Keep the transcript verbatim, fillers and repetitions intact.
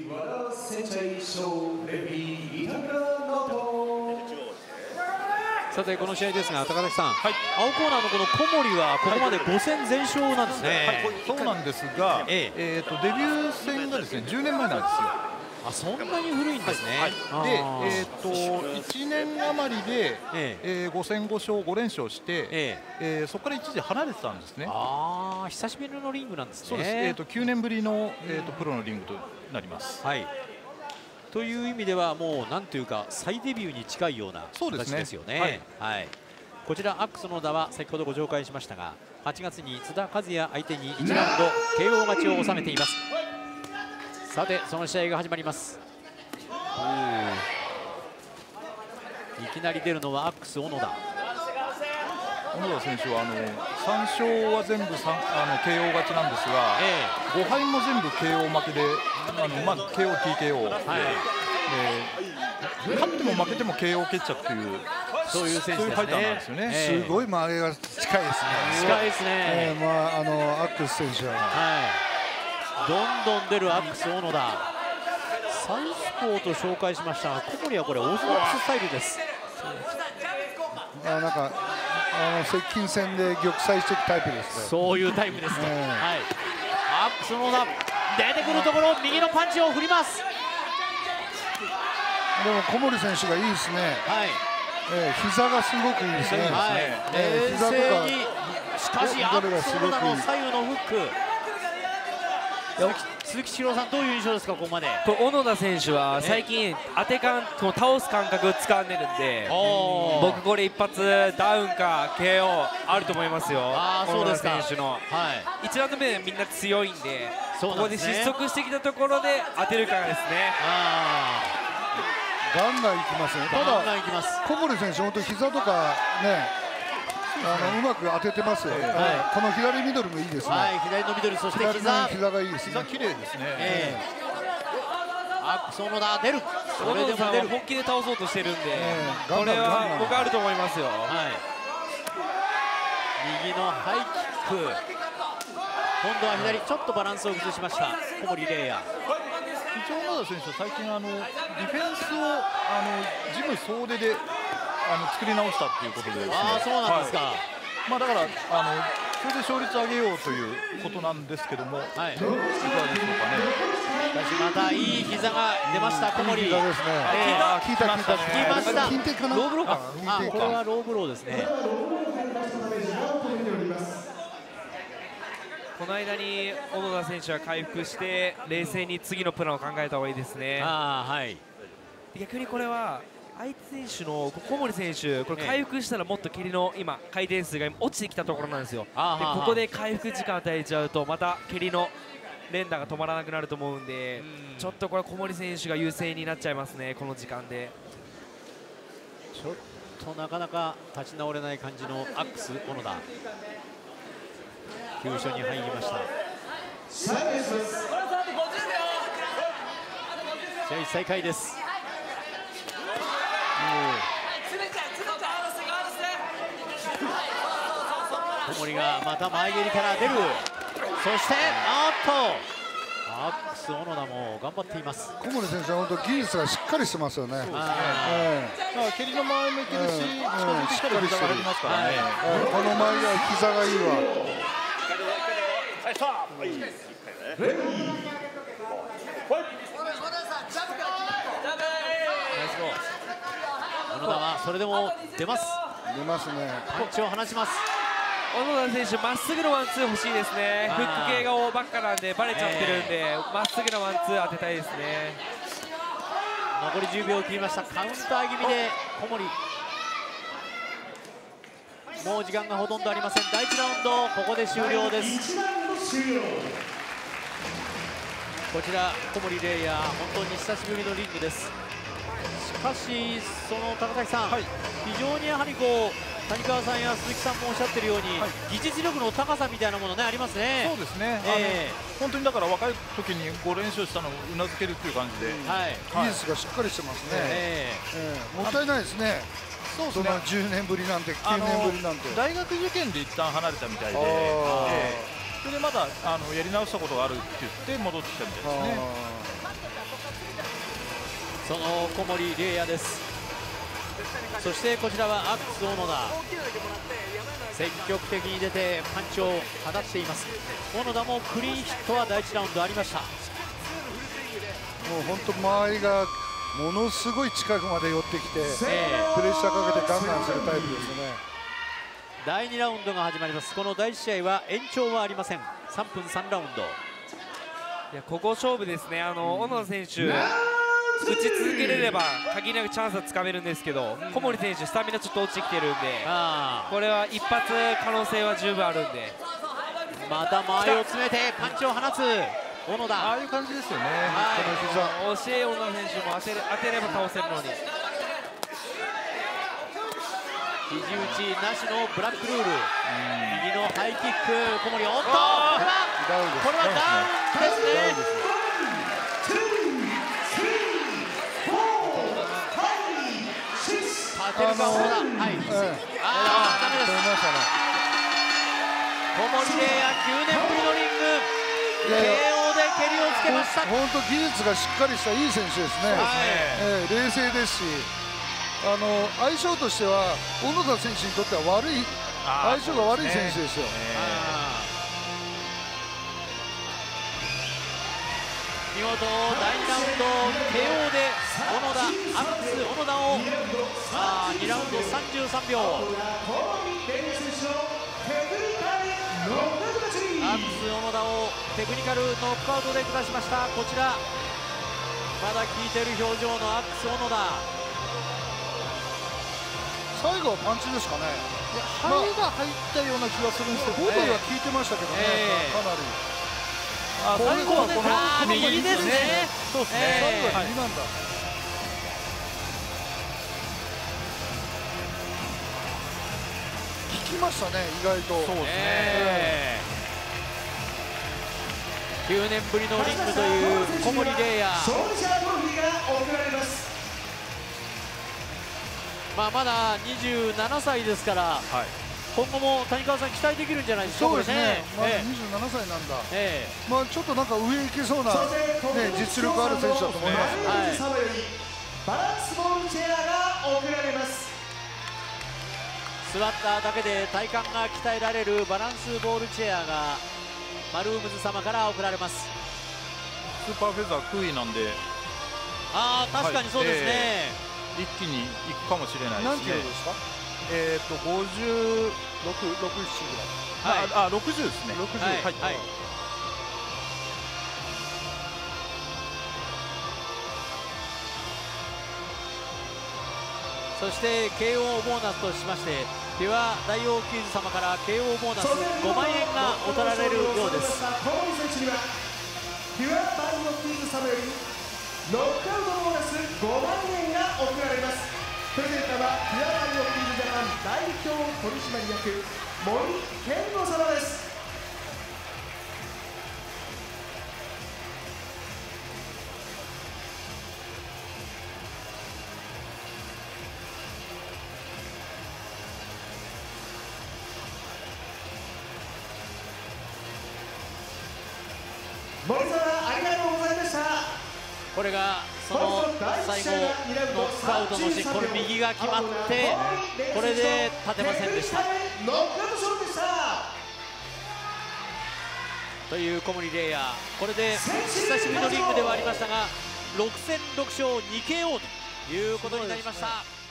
さてこの試合ですが高崎さん、はい、青コーナーのこの小森はここまでご戦全勝なんですね。はい、 そうなんですが、えええー、とデビュー戦がですねじゅうねんまえなんですよ。 あ、そんなに古いんですね。 はい、で、えー、といちねん余りで、ええー、ご戦ご勝ご連勝して、えええー、そこから一時離れてたんですね。 ああ、久しぶりのリングなんですね。 そうです。えー、ときゅうねんぶりの、えー、とプロのリングとなります。 はい。という意味ではもうなんというか再デビューに近いような形ですよね。はい。こちらアックスの田は先ほどご紹介しましたが、はちがつに津田和也相手にいちラウンド ケーオー 勝ちを収めています。さてその試合が始まります。いきなり出るのはアックス小野田。 小野田選手はあのさん勝は全部あの ケーオー 勝ちなんですが、ええ、ごはいも全部 ケーオー 負けで、あのまあ ケーオー、ティーケーオー、はい、で勝っても負けても ケーオー 決着というそういう選手ですね。そういうファイターなんですよね。 えー、すごい曲げが近いですね。 近いですね。 えー、まああのアックス選手は、はい、 どんどん出るアックス小野田。サウスポーと紹介しましたが、小森はこれオーソドックススタイルです。 あ、なんかあの接近戦で玉砕していくタイプですね。 そういうタイプですね。はい。アックス小野田出てくるところ右のパンチを振ります。 でも小森選手がいいですね。はい。えー、膝がすごくいいですね。はい。 えー、膝とか。しかしアックス小野田の左右のフック。鈴木史郎さん、どういう印象ですか、ここまで。 小野田選手は最近、当て感、倒す感覚を掴んでるんで、僕、これ一発ダウンか ケーオー あると思いますよ、小野田選手の。いちラウンド目でみんな強いんで、ここで失速してきたところで当てるかですね。 ガンガンいきますね。ただ、小森選手、本当、膝とかね。あのうまく当ててますよ。はい、この左ミドルもいいですね。 はい、左のミドル、そして膝。 膝がいいですね。 膝綺麗ですね。 えー、アックス小野田出る。 それでも出る。本気で倒そうとしてるんで、えー、これは僕あると思いますよ。はい。 右のハイキック。今度は左、ちょっとバランスを崩しました。小森玲也。 一応小野田選手は最近あのディフェンスをあのジム総出で。あの作り直したということでですね。 ああ、そうなんですか。はい、 まあだからあのそれで勝率を上げようということなんですけども、はい、いかがでしょうかね。 しかしまたいい膝が出ました小森。 膝ですね。 聞いた聞いた聞きました。 近鉄かな。 ローブローか。あ、これはローブローですね。 この間に小野田選手は回復して冷静に次のプランを考えた方がいいですね。あ、はい。逆にこれは。相手選手の小森選手、これ回復したらもっと蹴りの今回転数が落ちてきたところなんですよ。でここで回復時間与えちゃうとまた蹴りの連打が止まらなくなると思うんで、うん、ちょっとこれ小森選手が優勢になっちゃいますね、この時間で。 ちょっとなかなか立ち直れない感じのアックス小野田。急所に入りました。試合再開です。小森がまた前蹴りから出る。そしてあっとアックス小野田も頑張っています。 小森選手は本当技術がしっかりしてますよね。そうですね。 まあ蹴りの前もいけるし、しっかり膝が入りますからね。 この前が膝がいいわ。 小野田はそれでも出ます。 出ますね。 パンチを放ちます。 小野田選手、まっすぐのワンツー欲しいですね。フック系が大ばっかなんでバレちゃってるんで、まっすぐのワンツー当てたいですね。 残りじゅうびょうを切りました。カウンター気味で小森。もう時間がほとんどありません。だいいちラウンドここで終了です。こちら小森玲也、本当に久しぶりのリングです。しかしその高崎さん、はい、非常にやはりこう谷川さんや鈴木さんもおっしゃってるように、はい、技術力の高さみたいなものねありますね。 そうですね。えー、本当にだから若い時にご連勝したのをうなずけるっていう感じで、 はい、技術がしっかりしてますね。えーえー、もったいないですね。そうですね。そのじゅうねんぶりなんてきゅうねんぶりなんて大学受験で一旦離れたみたいで、えー、それでまだあのやり直したことがあるって言って戻ってきたみたいですね。 その小森玲也です。そしてこちらはアックス小野田、積極的に出てパンチを放っています。小野田もクリーンヒットは第一ラウンドありました。もう本当周りがものすごい近くまで寄ってきて、えー、プレッシャーかけてガンガンするタイプですね。 だいにラウンドが始まります。この第一試合は延長はありません。さんぷんさんラウンド。いやここ勝負ですね。あの小野田選手打ち続けれれば限りなくチャンスはつかめるんですけど、小森選手スタミナちょっと落ちてきてるんで、これは一発可能性は十分あるんで、 また前を詰めてパンチを放つ小野田。 ああいう感じですよね。 この膝教え小野田選手も当てれ当てれば倒せるのに。 肘打ちなしのブラックルール、右のハイキック、小森、おっとこれはこれはダウンですね。当てるか小野田、はい、ああダメです。小森玲也きゅうねんぶりのリング、ケーオー で蹴りをつけました。 本当技術がしっかりしたいい選手ですね。えー、冷静ですし、あの相性としては小野田選手にとっては悪い相性が悪い選手ですよ。 見事だいにラウンド ケーオー で小野田、アックス小野田をさあにラウンドさんじゅうさんびょう、アックス小野田をテクニカルノックアウトで下しました。こちらまだ効いている表情のアックス小野田。 最後はパンチですかね。いや、肺が入ったような気がするんですけど、ボディは効いてましたけどね、かなり。 あ、最後はこの右ですね。 そうですね。最後は右なんだ。効きましたね、意外と。 そうですね。きゅうねんぶりのリングという小森玲也。まあまだにじゅうななさいですから、はい、今後も谷川さん期待できるんじゃないですか。 そうですね。まだにじゅうななさいなんだ。ええ、まあちょっとなんか上行けそうなね実力ある選手だと思います。はい。 バランスボールチェアが贈られます。 座っただけで体幹が鍛えられるバランスボールチェアがマルームズ様から贈られます。 スーパーフェザークイなんで、 ああ確かにそうですね。はい、えー一気にいくかもしれないですね。 何キロですか？ えっとごじゅうろく、ろく、ななぐらい。あ、あろくじゅうですね。ろくじゅう。はい。はい。 そして ケーオー ボーナスとしまして、ピュア大王キーズ様から ケーオー ボーナスごまんえんが贈られるようです。 小森選手にはピュア大王キーズ様よりノックアウトボーナスごまんえんが贈られます。プレゼンターはピュア大王キーズジャパン代表取締役森健吾様です。森様ありがとうございました。 これがその最後ノックアウトのシーン、これ右が決まってこれで立てませんでしたという小森玲也。これで久しぶりのリングではありましたがろくせんろくしょうにケーオーということになりました。